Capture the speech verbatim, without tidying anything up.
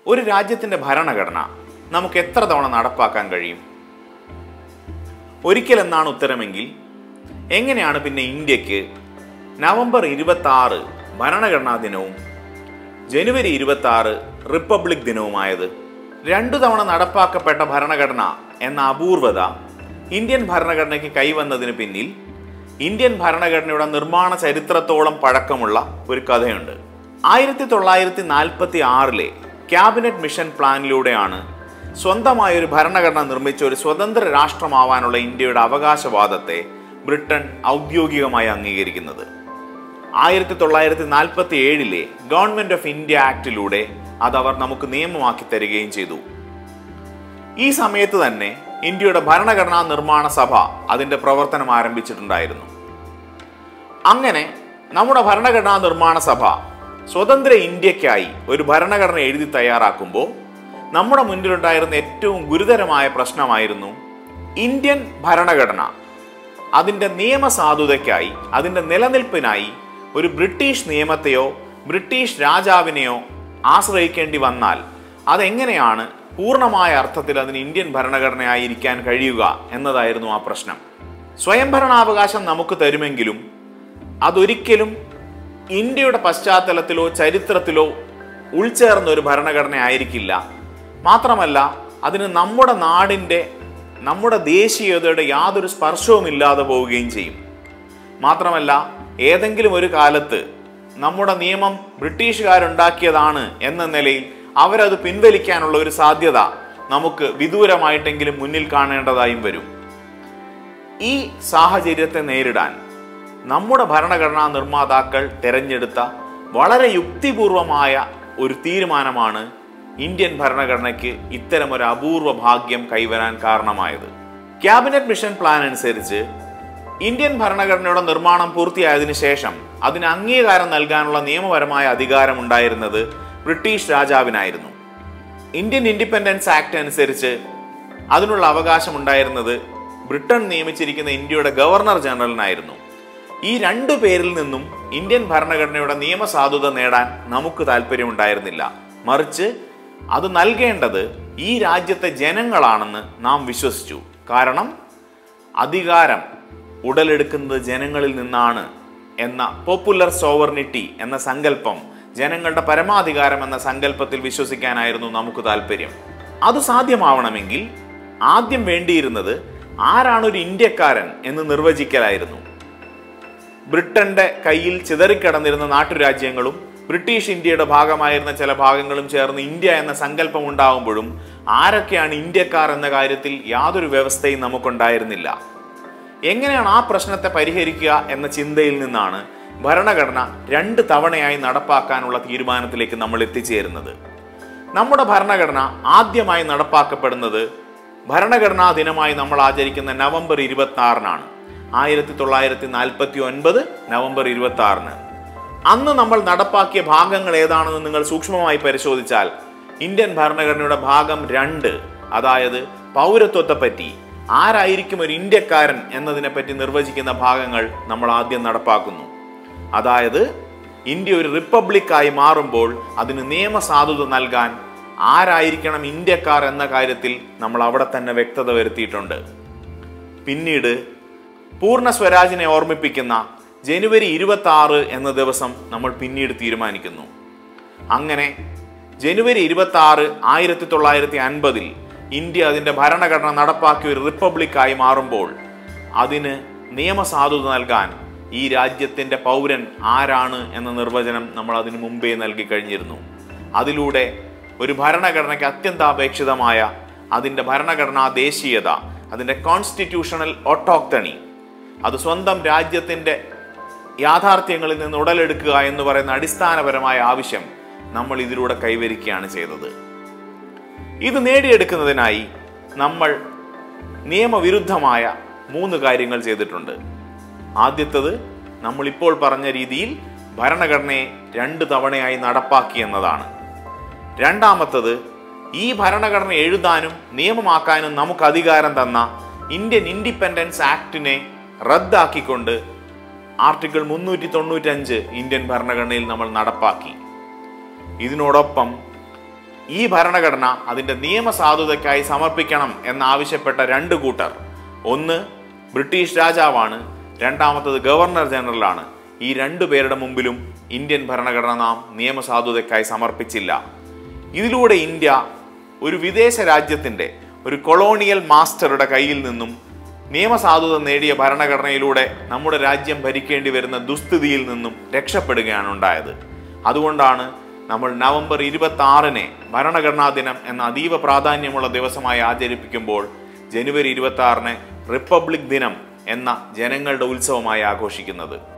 ഒരു രാജ്യത്തിൻ്റെ ഭരണഘടന നമുക്ക് എത്ര തവണ നടപ്പാക്കാൻ കഴിയും? ഒരിക്കലെന്നാണ് ഉത്തരമെങ്കിൽ എങ്ങനെയാണ് പിന്നെ ഇന്ത്യക്ക് നവംബർ ഇരുപത്തി ആറ് ഭരണഘടനാ ദിനവും ജനുവരി ഇരുപത്തി ആറ് റിപ്പബ്ലിക് ദിനവുമായത്? രണ്ടു തവണ നടപ്പാക്കപ്പെട്ട ഭരണഘടന എന്ന അപൂർവത ഇന്ത്യൻ ഭരണഘടനയ്ക്ക് കൈവന്നതിന് പിന്നിൽ ഇന്ത്യൻ ഭരണഘടനയുടെ നിർമ്മാണ ചരിത്രത്തോളം പഴക്കമുള്ള ഒരു കഥയുണ്ട്. ആയിരത്തി തൊള്ളായിരത്തി നാൽപ്പത്തി ആറിലെ ക്യാബിനറ്റ് മിഷൻ പ്ലാനിലൂടെയാണ് സ്വന്തമായൊരു ഭരണഘടന നിർമ്മിച്ച ഒരു സ്വതന്ത്ര രാഷ്ട്രമാവാനുള്ള ഇന്ത്യയുടെ അവകാശവാദത്തെ ബ്രിട്ടൻ ഔദ്യോഗികമായി അംഗീകരിക്കുന്നത്. ആയിരത്തി തൊള്ളായിരത്തി നാൽപ്പത്തി ഏഴിലെ ഗവൺമെന്റ് ഓഫ് ഇന്ത്യ ആക്ടിലൂടെ അതവർ നമുക്ക് നിയമമാക്കി തരികയും ചെയ്തു. ഈ സമയത്ത് തന്നെ ഇന്ത്യയുടെ ഭരണഘടനാ നിർമ്മാണ സഭ അതിന്റെ പ്രവർത്തനം ആരംഭിച്ചിട്ടുണ്ടായിരുന്നു. അങ്ങനെ നമ്മുടെ ഭരണഘടനാ നിർമ്മാണ സഭ സ്വതന്ത്ര ഇന്ത്യക്കായി ഒരു ഭരണഘടന എഴുതി തയ്യാറാക്കുമ്പോൾ നമ്മുടെ മുന്നിലുണ്ടായിരുന്ന ഏറ്റവും ഗുരുതരമായ പ്രശ്നമായിരുന്നു ഇന്ത്യൻ ഭരണഘടന അതിൻ്റെ നിയമസാധുതയ്ക്കായി, അതിൻ്റെ നിലനിൽപ്പിനായി ഒരു ബ്രിട്ടീഷ് നിയമത്തെയോ ബ്രിട്ടീഷ് രാജാവിനെയോ ആശ്രയിക്കേണ്ടി വന്നാൽ അതെങ്ങനെയാണ് പൂർണ്ണമായ അർത്ഥത്തിൽ അതിന് ഇന്ത്യൻ ഭരണഘടനയായിരിക്കാൻ കഴിയുക എന്നതായിരുന്നു ആ പ്രശ്നം. സ്വയംഭരണാവകാശം നമുക്ക് തരുമെങ്കിലും അതൊരിക്കലും ഇന്ത്യയുടെ പശ്ചാത്തലത്തിലോ ചരിത്രത്തിലോ ഉൾച്ചേർന്ന ഒരു ഭരണഘടന ആയിരിക്കില്ല. മാത്രമല്ല അതിന് നമ്മുടെ നാടിൻ്റെ, നമ്മുടെ ദേശീയതയുടെ യാതൊരു സ്പർശവും ഇല്ലാതെ പോവുകയും ചെയ്യും. മാത്രമല്ല ഏതെങ്കിലും ഒരു കാലത്ത് നമ്മുടെ നിയമം ബ്രിട്ടീഷുകാരുണ്ടാക്കിയതാണ് എന്ന നിലയിൽ അവരത് പിൻവലിക്കാനുള്ള ഒരു സാധ്യത നമുക്ക് വിദൂരമായിട്ടെങ്കിലും മുന്നിൽ കാണേണ്ടതായും വരും. ഈ സാഹചര്യത്തെ നേരിടാൻ നമ്മുടെ ഭരണഘടനാ നിർമ്മാതാക്കൾ തിരഞ്ഞെടുത്ത വളരെ യുക്തിപൂർവമായ ഒരു തീരുമാനമാണ് ഇന്ത്യൻ ഭരണഘടനയ്ക്ക് ഇത്തരമൊരു അപൂർവ ഭാഗ്യം കൈവരാൻ കാരണമായത്. ക്യാബിനറ്റ് മിഷൻ പ്ലാൻ അനുസരിച്ച് ഇന്ത്യൻ ഭരണഘടനയുടെ നിർമ്മാണം പൂർത്തിയായതിനു ശേഷം അതിന് അംഗീകാരം നൽകാനുള്ള നിയമപരമായ അധികാരം ഉണ്ടായിരുന്നത് ബ്രിട്ടീഷ് രാജാവിനായിരുന്നു. ഇന്ത്യൻ ഇൻഡിപെൻഡൻസ് ആക്ട് അനുസരിച്ച് അതിനുള്ള അവകാശം ഉണ്ടായിരുന്നത് ബ്രിട്ടൻ നിയമിച്ചിരിക്കുന്ന ഇന്ത്യയുടെ ഗവർണർ ജനറലിനായിരുന്നു. ഈ രണ്ടു പേരിൽ നിന്നും ഇന്ത്യൻ ഭരണഘടനയുടെ നിയമസാധുത നേടാൻ നമുക്ക് താല്പര്യമുണ്ടായിരുന്നില്ല. മറിച്ച് അത് നൽകേണ്ടത് ഈ രാജ്യത്തെ ജനങ്ങളാണെന്ന് നാം വിശ്വസിച്ചു. കാരണം അധികാരം ഉടലെടുക്കുന്നത് ജനങ്ങളിൽ നിന്നാണ് എന്ന പോപ്പുലർ സോവർണിറ്റി എന്ന സങ്കല്പം, ജനങ്ങളുടെ പരമാധികാരം എന്ന സങ്കല്പത്തിൽ വിശ്വസിക്കാനായിരുന്നു നമുക്ക് താല്പര്യം. അത് സാധ്യമാവണമെങ്കിൽ ആദ്യം വേണ്ടിയിരുന്നത് ആരാണ് ഒരു ഇന്ത്യക്കാരൻ എന്ന് നിർവചിക്കലായിരുന്നു. ബ്രിട്ടന്റെ കയ്യിൽ ചിതറിക്കിടന്നിരുന്ന നാട്ടുരാജ്യങ്ങളും ബ്രിട്ടീഷ് ഇന്ത്യയുടെ ഭാഗമായിരുന്ന ചില ഭാഗങ്ങളും ചേർന്ന് ഇന്ത്യ എന്ന സങ്കല്പം ഉണ്ടാകുമ്പോഴും ആരൊക്കെയാണ് ഇന്ത്യക്കാർ എന്ന കാര്യത്തിൽ യാതൊരു വ്യവസ്ഥയും നമുക്കുണ്ടായിരുന്നില്ല. എങ്ങനെയാണ് ആ പ്രശ്നത്തെ പരിഹരിക്കുക എന്ന ചിന്തയിൽ നിന്നാണ് ഭരണഘടന രണ്ട് തവണയായി നടപ്പാക്കാനുള്ള തീരുമാനത്തിലേക്ക് നമ്മൾ എത്തിച്ചേരുന്നത്. നമ്മുടെ ഭരണഘടന ആദ്യമായി നടപ്പാക്കപ്പെടുന്നത് ഭരണഘടനാ ദിനമായി നമ്മൾ ആചരിക്കുന്ന നവംബർ ഇരുപത്തി ആറിനാണ്. ആയിരത്തി തൊള്ളായിരത്തി നാൽപ്പത്തി ഒൻപത് നവംബർ ഇരുപത്തി ആറിന്. അന്ന് നമ്മൾ നടപ്പാക്കിയ ഭാഗങ്ങൾ ഏതാണെന്ന് നിങ്ങൾ സൂക്ഷ്മമായി പരിശോധിച്ചാൽ ഇന്ത്യൻ ഭരണഘടനയുടെ ഭാഗം രണ്ട്, അതായത് പൗരത്വത്തെ പറ്റി, ആരായിരിക്കും ഒരു ഇന്ത്യക്കാരൻ എന്നതിനെ പറ്റി നിർവചിക്കുന്ന ഭാഗങ്ങൾ നമ്മൾ ആദ്യം നടപ്പാക്കുന്നു. അതായത് ഇന്ത്യ ഒരു റിപ്പബ്ലിക്കായി മാറുമ്പോൾ അതിന് നിയമസാധുത നൽകാൻ ആരായിരിക്കണം ഇന്ത്യക്കാർ എന്ന കാര്യത്തിൽ നമ്മൾ അവിടെ തന്നെ വ്യക്തത വരുത്തിയിട്ടുണ്ട്. പിന്നീട് പൂർണ്ണ സ്വരാജിനെ ഓർമ്മിപ്പിക്കുന്ന ജനുവരി ഇരുപത്തി ആറ് എന്ന ദിവസം നമ്മൾ പിന്നീട് തീരുമാനിക്കുന്നു. അങ്ങനെ ജനുവരി ഇരുപത്തി ആറ് ആയിരത്തി തൊള്ളായിരത്തി അൻപതിൽ ഇന്ത്യ അതിൻ്റെ ഭരണഘടന നടപ്പാക്കിയ ഒരു റിപ്പബ്ലിക്കായി മാറുമ്പോൾ അതിന് നിയമസാധുത നൽകാൻ ഈ രാജ്യത്തിൻ്റെ പൗരൻ ആരാണ് എന്ന നിർവചനം നമ്മൾ അതിനു മുമ്പേ നൽകി കഴിഞ്ഞിരുന്നു. അതിലൂടെ ഒരു ഭരണഘടനയ്ക്ക് അത്യന്താപേക്ഷിതമായ അതിൻ്റെ ഭരണഘടനാ ദേശീയത, അതിൻ്റെ കോൺസ്റ്റിറ്റ്യൂഷണൽ ഓട്ടോക്ടണി, അത് സ്വന്തം രാജ്യത്തിൻ്റെ യാഥാർത്ഥ്യങ്ങളിൽ നിന്ന് ഉടലെടുക്കുക എന്ന് പറയുന്ന അടിസ്ഥാനപരമായ ആവശ്യം നമ്മൾ ഇതിലൂടെ കൈവരിക്കുകയാണ് ചെയ്തത്. ഇത് നേടിയെടുക്കുന്നതിനായി നമ്മൾ നിയമവിരുദ്ധമായ മൂന്ന് കാര്യങ്ങൾ ചെയ്തിട്ടുണ്ട്. ആദ്യത്തത് നമ്മളിപ്പോൾ പറഞ്ഞ രീതിയിൽ ഭരണഘടനയെ രണ്ട് തവണയായി നടപ്പാക്കി എന്നതാണ്. രണ്ടാമത്തത് ഈ ഭരണഘടന എഴുതാനും നിയമമാക്കാനും നമുക്ക് അധികാരം തന്ന ഇന്ത്യൻ ഇൻഡിപെൻഡൻസ് ആക്ടിനെ റദ്ദാക്കിക്കൊണ്ട് ആർട്ടിക്കിൾ മുന്നൂറ്റി തൊണ്ണൂറ്റഞ്ച് ഇന്ത്യൻ ഭരണഘടനയിൽ നമ്മൾ നടപ്പാക്കി. ഇതിനോടൊപ്പം ഈ ഭരണഘടന അതിൻ്റെ നിയമസാധുതയ്ക്കായി സമർപ്പിക്കണം എന്നാവശ്യപ്പെട്ട രണ്ട് കൂട്ടർ, ഒന്ന് ബ്രിട്ടീഷ് രാജാവാണ്, രണ്ടാമത്തത് ഗവർണർ ജനറലാണ്. ഈ രണ്ടു പേരുടെ മുമ്പിലും ഇന്ത്യൻ ഭരണഘടന നാം നിയമസാധുതയ്ക്കായി സമർപ്പിച്ചില്ല. ഇതിലൂടെ ഇന്ത്യ ഒരു വിദേശ രാജ്യത്തിൻ്റെ ഒരു കൊളോണിയൽ മാസ്റ്ററുടെ കയ്യിൽ നിന്നും നിയമസാധുത നേടിയ ഭരണഘടനയിലൂടെ നമ്മുടെ രാജ്യം ഭരിക്കേണ്ടി വരുന്ന ദുസ്ഥിതിയിൽ നിന്നും രക്ഷപ്പെടുകയാണ് ഉണ്ടായത്. അതുകൊണ്ടാണ് നമ്മൾ നവംബർ ഇരുപത്തി ആറിനെ ഭരണഘടനാ ദിനം എന്ന അതീവ പ്രാധാന്യമുള്ള ദിവസമായി ആചരിപ്പിക്കുമ്പോൾ ജനുവരി ഇരുപത്തി ആറിനെ റിപ്പബ്ലിക് ദിനം എന്ന ജനങ്ങളുടെ ഉത്സവമായി ആഘോഷിക്കുന്നത്.